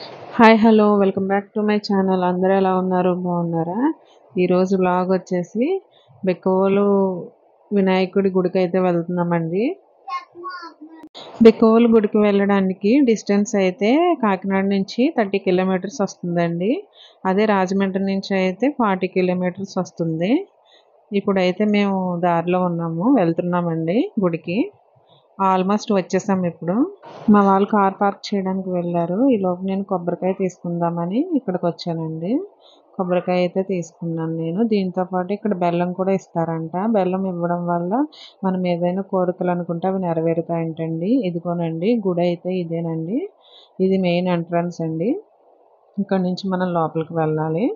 Hi hello welcome back to my channel. అందరూ ఎలా ఉన్నారు? బాగున్నారా? ఈరోజు వ్లాగ్ వచ్చేసి బెక్కవోలు వినాయకుడి గుడికి అయితే వెళ్తున్నామండి. బెక్కవోలు గుడికి వెళ్ళడానికి డిస్టెన్స్ అయితే కాకినాడ నుంచి 30 కిలోమీటర్స్ వస్తుందండి. అదే రాజమండ్రి నుంచి అయితే 40 కిలోమీటర్స్ వస్తుంది. ఇప్పుడైతే మేము దారిలో ఉన్నాము, వెళ్తున్నామండి గుడికి. ఆల్మోస్ట్ వచ్చేసాం ఇప్పుడు. మా వాళ్ళు కార్ పార్క్ చేయడానికి వెళ్ళారు. ఈలోపు నేను కొబ్బరికాయ తీసుకుందామని ఇక్కడికి వచ్చానండి. కొబ్బరికాయ అయితే తీసుకున్నాను నేను. దీంతో పాటు ఇక్కడ బెల్లం కూడా ఇస్తారంట. బెల్లం ఇవ్వడం వల్ల మనం ఏదైనా కోరికలు అనుకుంటే అవి నెరవేరుతాయంటండి. ఇదిగోనండి గుడి అయితే ఇదేనండి. ఇది మెయిన్ ఎంట్రన్స్ అండి. ఇక్కడ నుంచి మనం లోపలికి వెళ్ళాలి.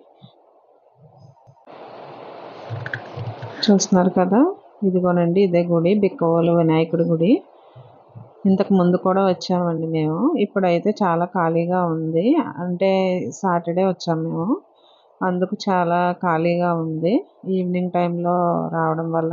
చూస్తున్నారు కదా, ఇదిగోనండి ఇదే గుడి, బిక్కవోలు వినాయకుడి గుడి. ఇంతకు ముందు కూడా వచ్చామండి మేము. ఇప్పుడైతే చాలా ఖాళీగా ఉంది. అంటే సాటర్డే వచ్చాము మేము, అందుకు చాలా ఖాళీగా ఉంది ఈవినింగ్ టైంలో రావడం వల్ల.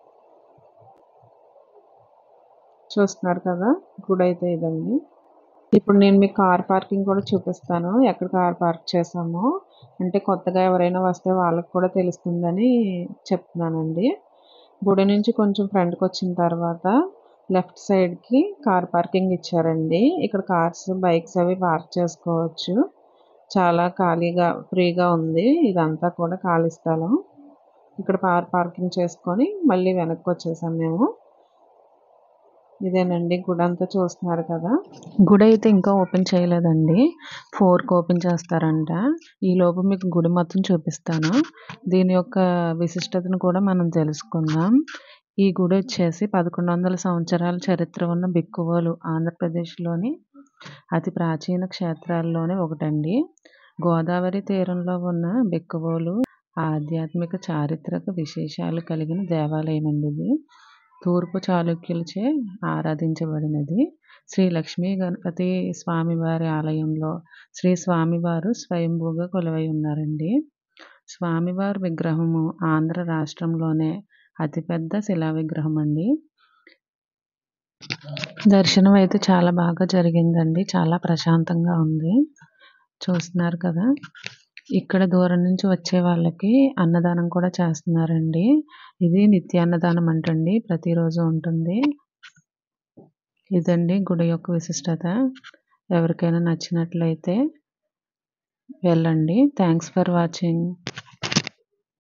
చూస్తున్నారు కదా, గుడి అయితే ఇదండి. ఇప్పుడు నేను మీకు కార్ పార్కింగ్ కూడా చూపిస్తాను, ఎక్కడ కార్ పార్క్ చేసామో. అంటే కొత్తగా ఎవరైనా వస్తే వాళ్ళకి కూడా తెలుస్తుందని చెప్తున్నానండి. గుడి నుంచి కొంచెం ఫ్రంట్కి వచ్చిన తర్వాత లెఫ్ట్ సైడ్కి కార్ పార్కింగ్ ఇచ్చారండి. ఇక్కడ కార్స్ బైక్స్ అవి పార్క్ చేసుకోవచ్చు. చాలా ఖాళీగా ఫ్రీగా ఉంది, ఇదంతా కూడా ఖాళీ స్థలం. ఇక్కడ కార్ పార్కింగ్ చేసుకొని మళ్ళీ వెనక్కి వచ్చేసాం మేము. ఇదేనండి గుడి అంతా, చూస్తున్నారు కదా. గుడి అయితే ఇంకా ఓపెన్ చేయలేదండి. 4కి ఓపెన్ చేస్తారంట. ఈ లోపు మీకు గుడి మొత్తం చూపిస్తాను. దీని యొక్క విశిష్టతను కూడా మనం తెలుసుకుందాం. ఈ గుడి వచ్చేసి 1100 సంవత్సరాల చరిత్ర ఉన్న బిక్కువోలు ఆంధ్రప్రదేశ్లోని అతి ప్రాచీన క్షేత్రాల్లోనే ఒకటండి. గోదావరి తీరంలో ఉన్న బిక్కవోలు ఆధ్యాత్మిక చారిత్రక విశేషాలు కలిగిన దేవాలయం అండి ఇది. తూర్పు చాళుక్యులచే ఆరాధించబడినది. శ్రీ లక్ష్మీ గణపతి స్వామివారి ఆలయంలో శ్రీ స్వామివారు స్వయంభూగా కొలువై ఉన్నారండి. స్వామివారి విగ్రహము ఆంధ్ర రాష్ట్రంలోనే అతిపెద్ద శిలా విగ్రహం అండి. దర్శనం అయితే చాలా బాగా జరిగిందండి. చాలా ప్రశాంతంగా ఉంది. చూస్తున్నారు కదా, ఇక్కడ దూరం నుంచి వచ్చే వాళ్ళకి అన్నదానం కూడా చేస్తున్నారండి. ఇది నిత్యాన్నదానం అంటండి, ప్రతిరోజు ఉంటుంది. ఇదండి గుడి యొక్క విశిష్టత. ఎవరికైనా నచ్చినట్లయితే వెళ్ళండి. Thanks for watching.